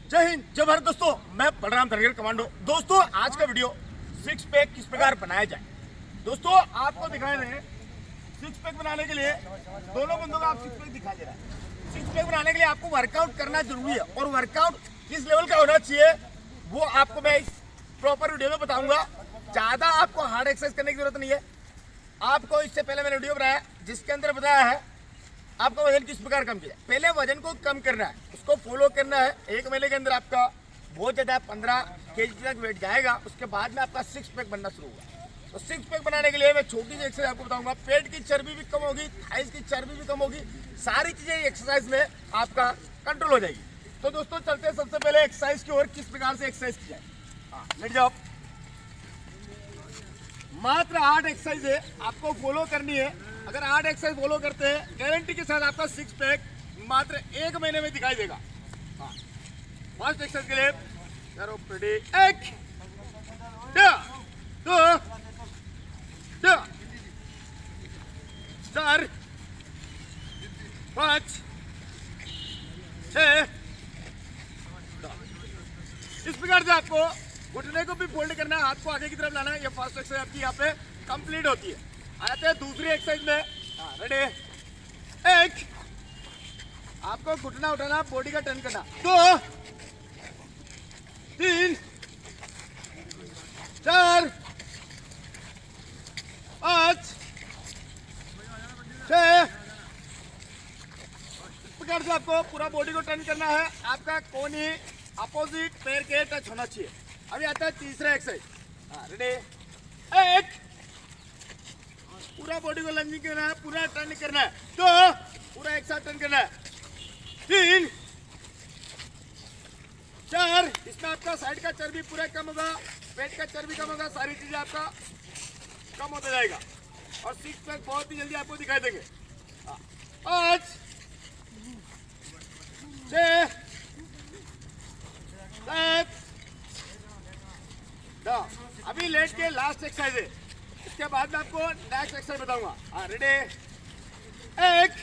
जय हिंद जय भारत। दोस्तों मैं बलराम धनगर कमांडो। दोस्तों आज का वीडियो सिक्स पैक किस प्रकार बनाया जाए। दोस्तों आपको दिखाए रहे सिक्स पैक बनाने के लिए दोनों बंदों का आप सिक्स पैक दिखा दे रहा है। सिक्स पैक बनाने के लिए आपको वर्कआउट करना जरूरी है और वर्कआउट किस लेवल का होना चाहिए वो आपको मैं इस प्रॉपर वीडियो में बताऊंगा। ज्यादा आपको हार्ड एक्सरसाइज करने की जरूरत नहीं है। आपको इससे पहले मैंने वीडियो बनाया जिसके अंदर बताया है आपका वजन किस प्रकार कम किया। पहले वजन को कम करना है, उसको फॉलो करना है। एक महीने के अंदर आपका बहुत ज़्यादा 15 kg तक वेट जाएगा। उसके बाद में आपका सिक्स पैक बनना शुरू होगा। तो सिक्स पैक बनाने के लिए मैं छोटी सी एक्सरसाइज आपको बताऊंगा। पेट की चर्बी भी कम होगी, थाइस की चर्बी भी कम होगी, सारी चीज़ें एक्सरसाइज में आपका कंट्रोल हो जाएगी। तो दोस्तों चलते हैं सबसे पहले एक्सरसाइज की ओर, किस प्रकार से एक्सरसाइज की जाए। हाँ लेट जाओ। मात्र 8 एक्सरसाइज है, आपको फॉलो करनी है। अगर 8 एक्सरसाइज फॉलो करते हैं गारंटी के साथ आपका सिक्स पैक मात्र 1 महीने में दिखाई देगा। हाँ फर्स्ट एक्सरसाइज के लिए करो रेडी। 1 2 4 5 6। इस प्रकार से आपको घुटने को भी फोल्ड करना है, हाथ को आगे की तरफ लाना है। ये फर्स्ट एक्सरसाइज आपकी यहाँ पे कंप्लीट होती है। आते हैं दूसरी एक्सरसाइज में। रेडी। 1 आपको घुटना उठाना, बॉडी का टर्न करना। 2 3 4 5 6। इस प्रकार से आपको पूरा बॉडी को टर्न करना है। आपका कोनी अपोजिट पैर के टच होना चाहिए। अभी आता है तीसरा एक्सरसाइज। रेडी। 1 पूरा बॉडी को लंजिंग करना है, पूरा टर्न करना है। 2 पूरा एक साथ टर्न करना है। 3 4 इसमें आपका साइड का चर्बी पूरा कम होगा, पेट का चर्बी कम होगा, सारी चीजें आपका कम होता जाएगा और सिक्स पैक बहुत ही जल्दी आपको दिखाई देंगे। 5 6 7 8। अभी लेट के लास्ट एक्सरसाइज है, इसके बाद में आपको नेक्स्ट एक्सरसाइज बताऊंगा। हाँ रेडी। 1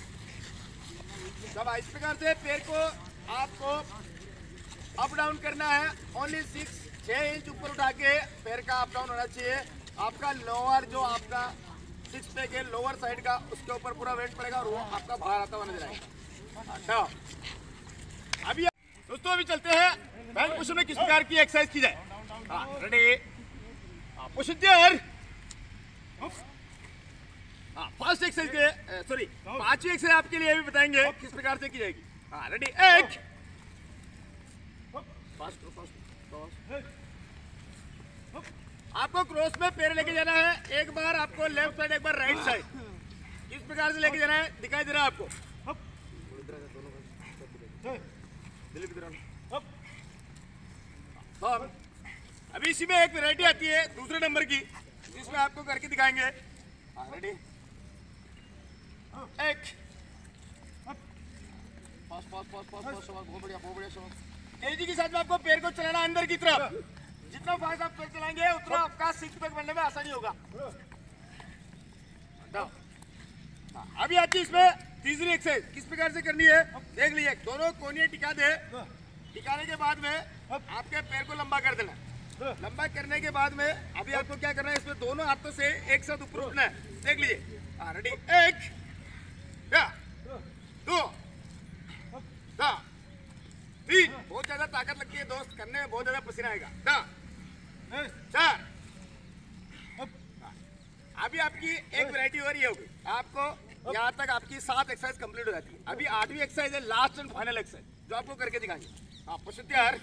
सब इस प्रकार से पैर को आपको अप डाउन करना है। ओनली 6 इंच ऊपर उठा के पैर का अप डाउन होना चाहिए। आपका लोअर जो आपका सिक्स पैक है लोअर साइड का, उसके ऊपर पूरा वेट पड़ेगा और वो आपका बाहर आता हुआ नजर आएगा। अच्छा अभी दोस्तों अभी चलते हैं बेंच पुश में किस प्रकार की एक्सरसाइज की जाए। हाँ रेडी। Push it there. हाँ फर्स्ट एक्सरसाइज के सॉरी पांचवी एक्सरसाइज आपके लिए भी बताएंगे किस प्रकार से की जाएगी। हाँ रेडी। 1 आपको क्रॉस में पैर लेके जाना है। एक बार आपको लेफ्ट साइड, एक बार राइट साइड, इस प्रकार से लेके जाना है। दिखाई दे रहा है आपको। अभी इसी में एक वैरायटी आती है दूसरे नंबर की, जिसमें आपको करके दिखाएंगे। रेडी। 1 बहुत बढ़िया। तेजी के साथ में आपको पैर को चलाना अंदर की तरफ। जितना फास्ट आप पैर चलाएंगे उतना आपका सिक्स पैक बनने में आसानी होगा। अभी आती है इसमें तीसरी एक्सरसाइज किस प्रकार से करनी है देख लीजिए। दोनों कोनियां टिका दे, टिकाने के बाद में आपके पैर को लंबा कर देना। लंबा करने के बाद में अभी आपको क्या करना है, इसमें दोनों हाथों से एक साथ ऊपर उठना है। देख लीजिए। रेडी। 1 2 3। बहुत ज्यादा ताकत लगती है दोस्त, करने में बहुत ज्यादा पसीना आएगा। 4। अभी आपकी एक वैरायटी और ये होगी। आपको यहाँ तक आपकी 7 एक्सरसाइज कंप्लीट हो जाती है। अभी 8वीं एक्सरसाइज है, लास्ट एंड फाइनल एक्सरसाइज, जो आपको करके दिखाएंगे। हाँ push it there.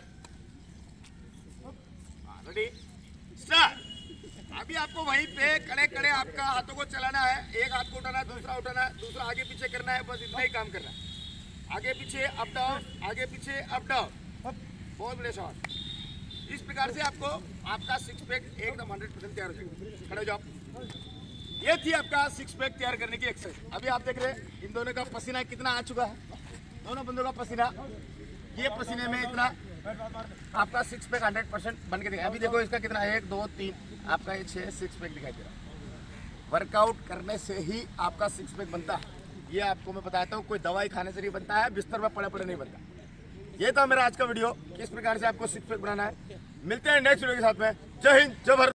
Ready start. अभी आपको वहीं पे खड़े खड़े आपका हाथों को चलाना है। एक हाथ को उठाना है, दूसरा उठाना है, दूसरा आगे पीछे करना है। बस इतना ही काम करना है। आगे पीछे अप डाउन, आगे पीछे अप डाउन। बहुत बड़े शॉट। इस प्रकार से आपको आपका सिक्स पैक एकदम 100% तैयार हो जाएगा। खड़े हो जाओ। ये थी आपका सिक्स पैक तैयार करने की एक्सरसाइज। अभी आप देख रहे हैं इन दोनों का पसीना कितना आ चुका है। दोनों बंदों का पसीना, ये पसीने में इतना आपका सिक्स पैक 100% बन के दिखाई। अभी देखो इसका कितना 1 2 3 आपका ये 6 सिक्स पैक दिखाई दे रहा है। वर्कआउट करने से ही आपका सिक्स पैक बनता है। ये आपको मैं बताता हूँ, कोई दवाई खाने से नहीं बनता है, बिस्तर पर पड़े पड़े नहीं बनता। ये था मेरा आज का वीडियो, किस प्रकार से आपको सिक्स पैक बनाना है। मिलते हैं नेक्स्ट वीडियो के साथ में। जय हिंद, जय भारत।